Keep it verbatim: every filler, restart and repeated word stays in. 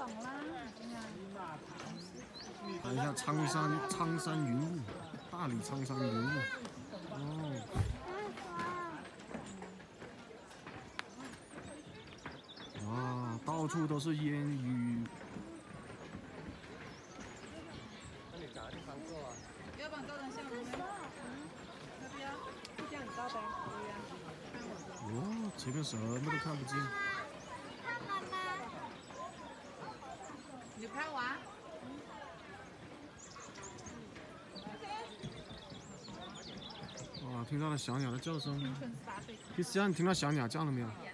看一下苍山苍山云雾，大理苍山云雾。哦。哇，到处都是烟雨。 那你找个地方坐啊。 要不然高人项目呢？要不要？就这样高的，对呀。 哦，前面什么都看不见。 看妈妈。 你拍完？ 哇，听到了小鸟的叫声。Christian，你听到小鸟叫了没有？